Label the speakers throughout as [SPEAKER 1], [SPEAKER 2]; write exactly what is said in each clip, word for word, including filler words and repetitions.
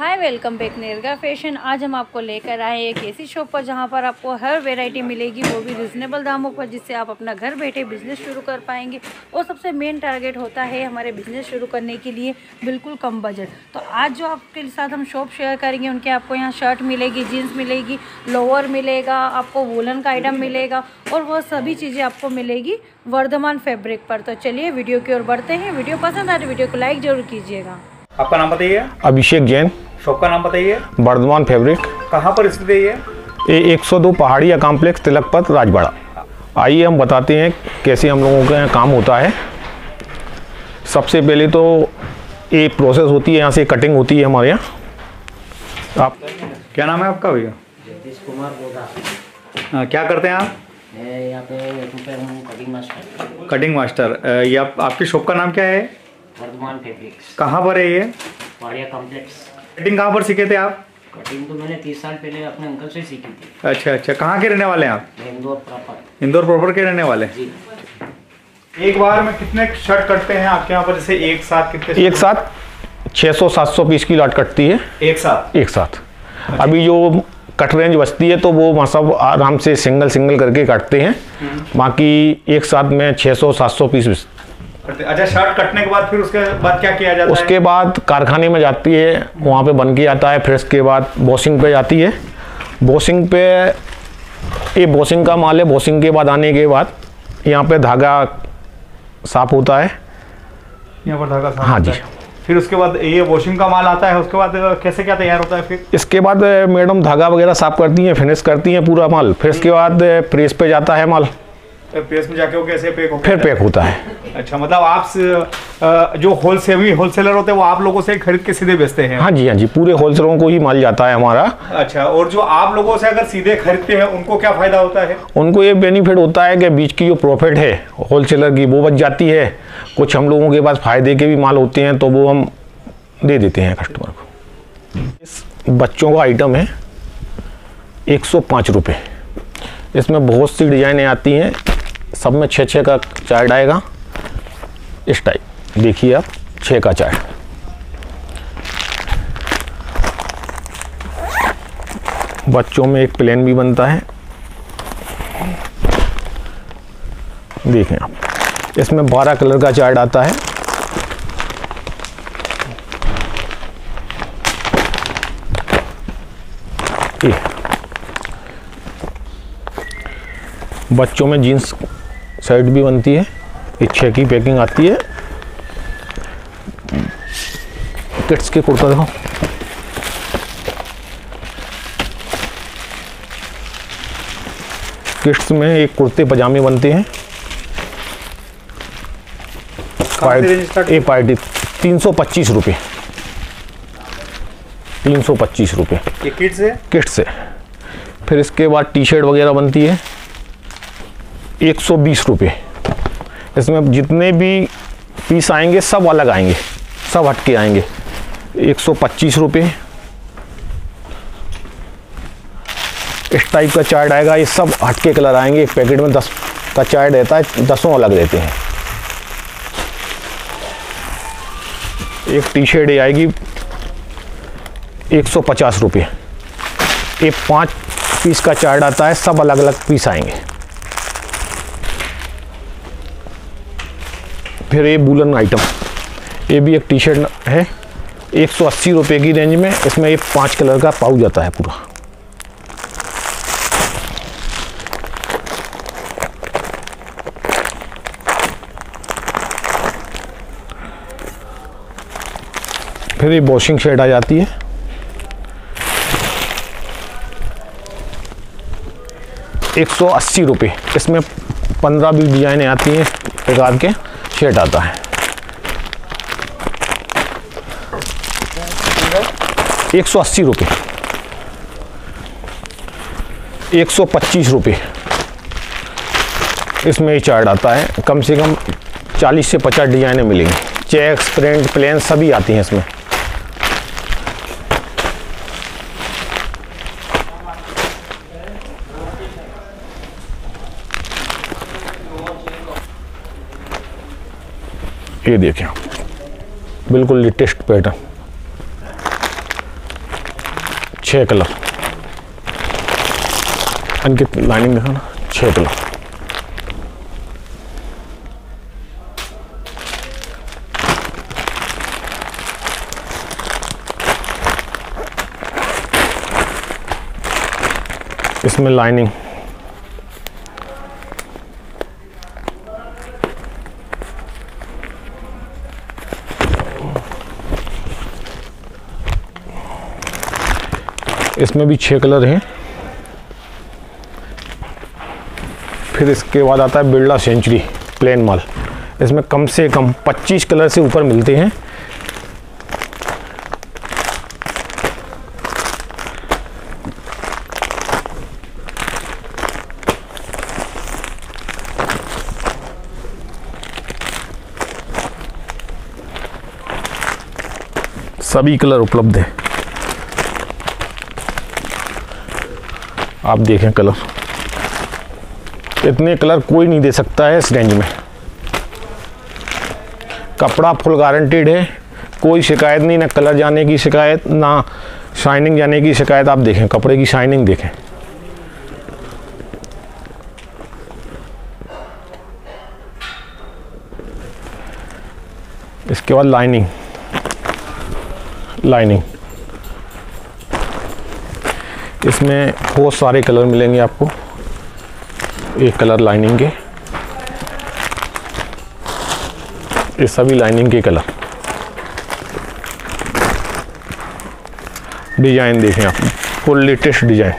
[SPEAKER 1] हाय welcome back नेरगा fashion. आज हम आपको लेकर आए एक ऐसी शॉप पर जहां पर आपको हर वैरायटी मिलेगी, वो भी रिजनेबल दामों पर, जिससे आप अपना घर बैठे बिजनेस शुरू कर पाएंगे। और सबसे मेन टारगेट होता है हमारे बिजनेस शुरू करने के लिए बिल्कुल कम बजट। तो आज जो आपके साथ हम शॉप शेयर करेंगे, उनके आपको यहाँ शर्ट मिलेगी, जीन्स मिलेगी, लोअर मिलेगा, आपको वूलन का आइटम मिलेगा और वो सभी चीज़ें आपको मिलेगी वर्धमान फैब्रिक पर। तो चलिए वीडियो की ओर बढ़ते हैं। वीडियो पसंद आए तो वीडियो को लाइक जरूर कीजिएगा।
[SPEAKER 2] आपका नाम बताइए।
[SPEAKER 3] अभिषेक जैन।
[SPEAKER 2] शॉप का नाम बताइए।
[SPEAKER 3] वर्धमान फैब्रिक।
[SPEAKER 2] कहाँ पर स्थित है ये?
[SPEAKER 3] ये एक सौ दो पहाड़िया कॉम्प्लेक्स, तिलक पथ, राजवाड़ा। आइए हम बताते हैं कैसे हम लोगों का काम होता है। सबसे पहले तो ये प्रोसेस होती है, यहाँ से कटिंग होती है हमारे यहाँ। आप
[SPEAKER 2] क्या नाम है आपका भैया?
[SPEAKER 4] जगदीश कुमार बोधा।
[SPEAKER 2] हाँ, क्या करते हैं आप?
[SPEAKER 4] मैं यहाँ पे रुपये हूँ कटिंग मास्टर।
[SPEAKER 2] Cutting master. ये आप, आपकी शॉप का नाम क्या है?
[SPEAKER 4] वर्धमान फैब्रिक्स।
[SPEAKER 2] कहाँ पर है ये?
[SPEAKER 4] पहाड़िया कॉम्प्लेक्स।
[SPEAKER 2] कटिंग कहाँ पर सीखे थे आप?
[SPEAKER 4] कटिंग तो मैंने तीस साल पहले अपने अंकल से सीखी थी।
[SPEAKER 2] अच्छा अच्छा, कहाँ के रहने वाले हैं आप?
[SPEAKER 4] मैं इंदौर प्रॉपर।
[SPEAKER 2] इंदौर प्रॉपर के रहने वाले?
[SPEAKER 4] जी।
[SPEAKER 2] एक बार में कितने शर्ट कटते हैं आपके यहाँ पर? जैसे एक साथ कितने?
[SPEAKER 3] एक साथ छः सौ सात सौ पीस की लाट कटती है
[SPEAKER 2] एक साथ।
[SPEAKER 3] एक साथ। अभी जो कट रेंज बचती है तो वो वहाँ सब आराम से सिंगल सिंगल करके काटते हैं। बाकी एक साथ में छः सौ सात सौ पीस।
[SPEAKER 2] अच्छा, शर्ट कटने के बाद फिर उसके बाद क्या किया जाता है?
[SPEAKER 3] उसके बाद कारखाने में जाती है, वहाँ पे बन के आता है। फिर उसके बाद वॉशिंग पे जाती है। वॉशिंग पे ये वॉशिंग का माल है। वॉशिंग के बाद आने के बाद यहाँ पे धागा साफ होता है।
[SPEAKER 2] यहाँ पर धागा साफ
[SPEAKER 3] हाँ
[SPEAKER 2] होता
[SPEAKER 3] जी।
[SPEAKER 2] है। फिर उसके बाद ये वॉशिंग का माल आता है। उसके बाद कैसे क्या तैयार होता है फिर?
[SPEAKER 3] इसके बाद मैडम धागा वगैरह साफ करती हैं, फिनिश करती हैं पूरा माल। फिर इसके बाद प्रेस पे जाता है माल।
[SPEAKER 2] प्रेस में जाके वो कैसे पैक होता
[SPEAKER 3] फिर पैक होता है।
[SPEAKER 2] अच्छा, मतलब आप जो होलसेल होलसेलर होते हैं वो आप लोगों से खरीद के सीधे बेचते हैं?
[SPEAKER 3] हाँ जी हाँ जी, पूरे होलसेलरों को ही माल जाता है हमारा।
[SPEAKER 2] अच्छा, और जो आप लोगों से अगर सीधे खरीदते हैं उनको क्या फायदा होता है?
[SPEAKER 3] उनको ये बेनिफिट होता है कि बीच की जो प्रॉफिट है होलसेलर की वो बच जाती है। कुछ हम लोगों के पास फायदे के भी माल होते हैं तो वो हम दे देते हैं कस्टमर को। इस बच्चों का आइटम है एक सौ पाँच रुपये। इसमें बहुत सी डिजाइनें आती हैं, सब में छः छः का चार्ट आएगा। इस टाइप देखिए आप, छः का चार्ट। बच्चों में एक प्लेन भी बनता है, देखें आप। इसमें बारह कलर का चार्ट आता है। ये बच्चों में जीन्स शर्ट भी बनती है। ये छः की पैकिंग आती है। किड्स के कुर्ता देखो, किड्स में एक कुर्ते पजामे बनते हैं। ये पार्टी तीन सौ पच्चीस रुपये तीन सौ पच्चीस रुपये
[SPEAKER 2] ये किड्स है?
[SPEAKER 3] किड्स है। फिर इसके बाद टी शर्ट वगैरह बनती है एक सौ बीस रुपये। इसमें जितने भी पीस आएंगे सब अलग आएंगे, सब हटके आएंगे। एक सौ पच्चीस रुपये। इस टाइप का चार्ट आएगा, ये सब हटके कलर आएंगे। एक पैकेट में दस का चार्ट रहता है, दसों अलग रहते हैं। एक टी शर्ट ये आएगी एक सौ पचास रुपये। एक पाँच पीस का चार्ट आता है, सब अलग अलग पीस आएंगे। फिर ये वूलन आइटम, ये भी एक टी शर्ट है एक सौ अस्सी रुपये की रेंज में। इसमें ये पांच कलर का पाउच आता है पूरा। फिर ये वॉशिंग शर्ट आ जाती है एक सौ अस्सी रुपये। इसमें पंद्रह बीस डिजाइनें आती हैं, प्रकार के शर्ट आता है। एक सौ अस्सी रुपये। एक सौ पच्चीस रुपये इसमें ये चार्ट आता है। कम से कम चालीस से पचास डिजाइनें मिलेंगी। चेक्स, प्रिंट, प्लेन सभी आती हैं इसमें। ये देखें बिल्कुल लेटेस्ट पैटर्न। छः कलर, अंकित लाइनिंग देखा ना, छः कलर। इसमें लाइनिंग, इसमें भी छह कलर हैं। फिर इसके बाद आता है बिरला सेंचुरी प्लेन माल। इसमें कम से कम पच्चीस कलर से ऊपर मिलते हैं। सभी कलर उपलब्ध है। आप देखें कलर, इतने कलर कोई नहीं दे सकता है इस रेंज में। कपड़ा फुल गारंटीड है, कोई शिकायत नहीं, ना कलर जाने की शिकायत, ना शाइनिंग जाने की शिकायत। आप देखें कपड़े की शाइनिंग देखें। इसके बाद लाइनिंग, लाइनिंग इसमें बहुत सारे कलर मिलेंगे आपको। एक कलर लाइनिंग के, ये सभी लाइनिंग के कलर। डिजाइन देखें आप, फुल लेटेस्ट डिजाइन।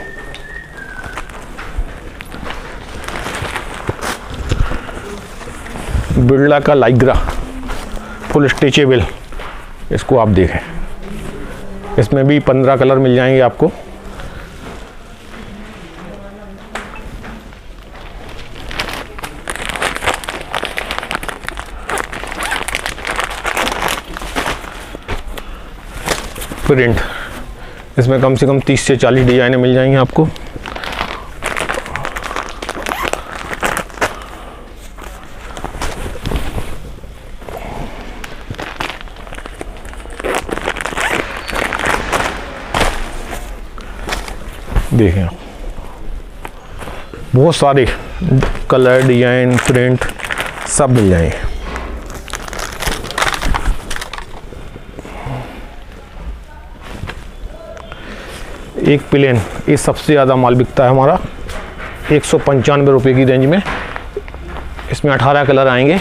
[SPEAKER 3] बिरला का लाइग्रा फुल स्ट्रेचेबल, इसको आप देखें। इसमें भी पंद्रह कलर मिल जाएंगे आपको। प्रिंट, इसमें कम से कम तीस से चालीस डिजाइनें मिल जाएंगी आपको। देखें बहुत सारे कलर, डिजाइन, प्रिंट सब मिल जाएंगे। एक प्लेन, ये सबसे ज़्यादा माल बिकता है हमारा, एक सौ पंचानवे रुपये की रेंज में। इसमें अठारह कलर आएंगे।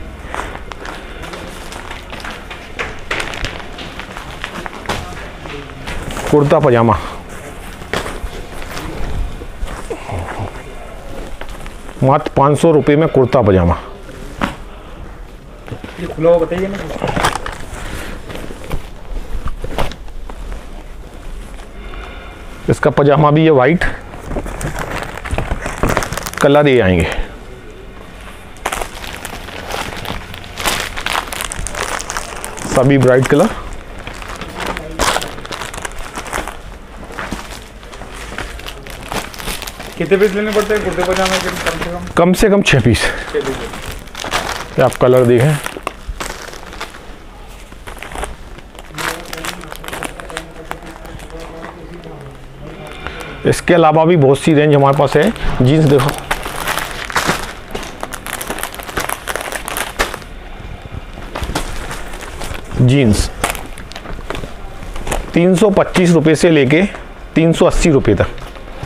[SPEAKER 3] कुर्ता पजामा, मात्र पाँच सौ रुपये में कुर्ता पजामा।
[SPEAKER 2] ये खुला हुआ बताइए ना।
[SPEAKER 3] इसका पजामा भी है वाइट, कलर ये आएंगे। सभी ब्राइट कलर।
[SPEAKER 2] कितने पीस लेने पड़ते हैं कुर्ते पजामे के? कम से कम
[SPEAKER 3] कम से कम छः पीस। ये आप कलर देखें। इसके अलावा भी बहुत सी रेंज हमारे पास है। जीन्स देखो, जीन्स तीन सौ पच्चीस रुपये से लेके तीन सौ अस्सी रुपये तक।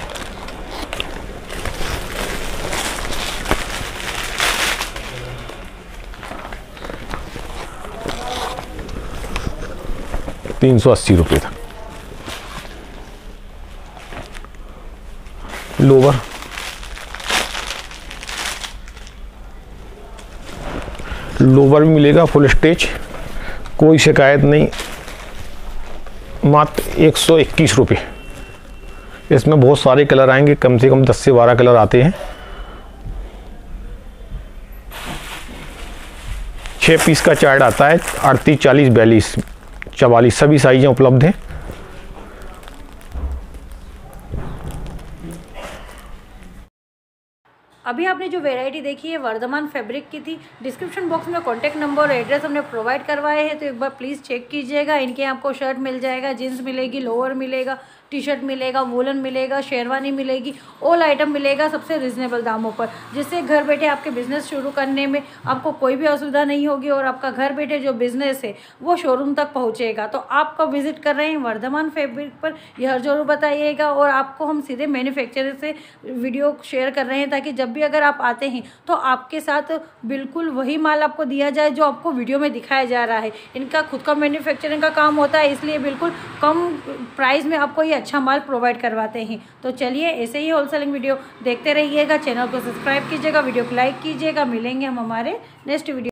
[SPEAKER 3] तीन सौ अस्सी रुपये तक। लोवर, लोवर भी मिलेगा फुल स्टेच, कोई शिकायत नहीं, मात्र एक सौ इक्कीस रुपये। इसमें बहुत सारे कलर आएंगे, कम से कम दस से बारह कलर आते हैं। छः पीस का चार्ट आता है, अड़तीस, चालीस, बयालीस, चवालीस सभी साइजें उपलब्ध हैं।
[SPEAKER 1] अभी आपने जो वैरायटी देखी है वर्धमान फैब्रिक की थी। डिस्क्रिप्शन बॉक्स में कॉन्टैक्ट नंबर और एड्रेस हमने प्रोवाइड करवाए हैं, तो एक बार प्लीज़ चेक कीजिएगा। इनके आपको शर्ट मिल जाएगा, जीन्स मिलेगी, लोअर मिलेगा, टी शर्ट मिलेगा, वूलन मिलेगा, शेरवानी मिलेगी, ऑल आइटम मिलेगा सबसे रिजनेबल दामों पर, जिससे घर बैठे आपके बिज़नेस शुरू करने में आपको कोई भी असुविधा नहीं होगी और आपका घर बैठे जो बिज़नेस है वो शोरूम तक पहुंचेगा। तो आपका विजिट कर रहे हैं वर्धमान फैब्रिक पर, यह ज़रूर बताइएगा। और आपको हम सीधे मैन्युफैक्चरर से वीडियो शेयर कर रहे हैं, ताकि जब भी अगर आप आते हैं तो आपके साथ बिल्कुल वही माल आपको दिया जाए जो आपको वीडियो में दिखाया जा रहा है। इनका खुद का मैन्युफैक्चरिंग का काम होता है, इसलिए बिल्कुल कम प्राइस में आपको ये अच्छा माल प्रोवाइड करवाते हैं। तो चलिए ऐसे ही होलसेलिंग वीडियो देखते रहिएगा। चैनल को सब्सक्राइब कीजिएगा, वीडियो को लाइक कीजिएगा। मिलेंगे हम हमारे नेक्स्ट वीडियो।